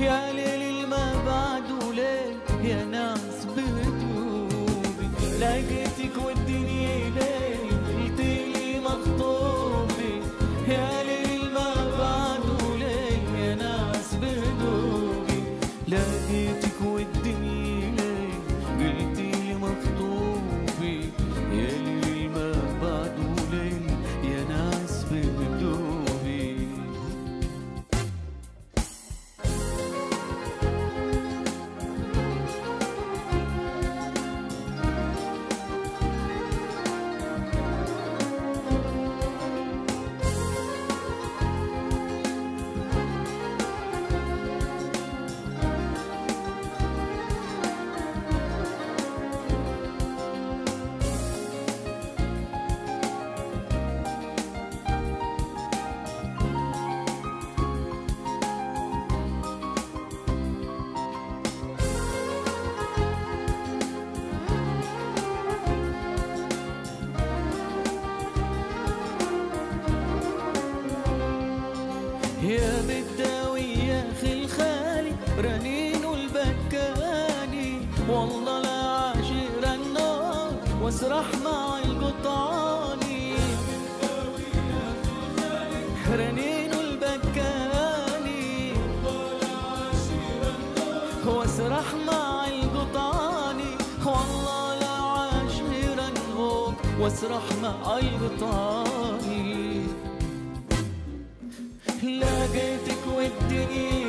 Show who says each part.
Speaker 1: يا ليل ما بعده ليل يا ناس بهدوبي، لقيتك والدنيا ليل قلتيلي مخطوبي، يا ليل ما بعده ليل يا ناس بهدوبي، لقيتك والدنيا ليل قلتيلي مخطوبي، يا ليل ما بعده ليل يا ناس بهدوبي. يا بداوي يا اخي الخالي رنين البكاني، والله لا عاشر النار واسرح مع القطاني، رنين البكاني واسرح مع القطاني، والله لا عاشر النار واسرح مع القطاني، لقيتك والدنيا